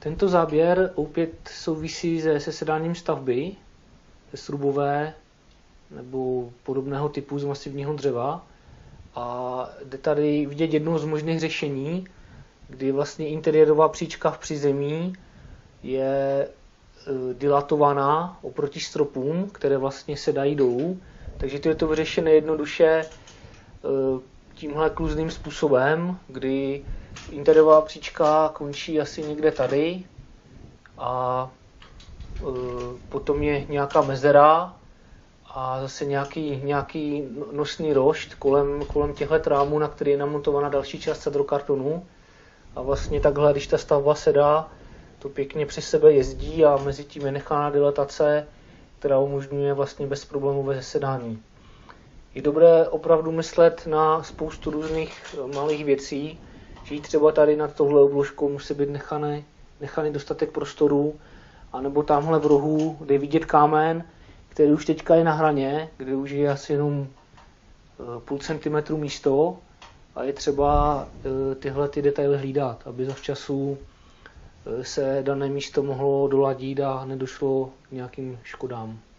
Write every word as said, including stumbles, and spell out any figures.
Tento záběr opět souvisí se sesedáním stavby, ze srubové nebo podobného typu z masivního dřeva. A jde tady vidět jedno z možných řešení, kdy vlastně interiérová příčka v přízemí je dilatovaná oproti stropům, které vlastně se dají dolů. Takže to je to vyřešené jednoduše tímhle kluzným způsobem, kdy interiérová příčka končí asi někde tady a potom je nějaká mezera a zase nějaký, nějaký nosný rošt kolem, kolem těchto trámů, na který je namontovaná další část cedrokartonu. A vlastně takhle, když ta stavba se dá, to pěkně přes sebe jezdí a mezi tím je nechána dilatace, která umožňuje vlastně bezproblémové zasedání. Je dobré opravdu myslet na spoustu různých malých věcí, že jí třeba tady nad touhle obložkou musí být nechaný, nechaný dostatek prostoru, anebo tamhle v rohu, kde je vidět kámen, který už teďka je na hraně, kde už je asi jenom půl centimetru místo a je třeba tyhle ty detaily hlídat, aby zavčasu se dané místo mohlo doladit a nedošlo k nějakým škodám.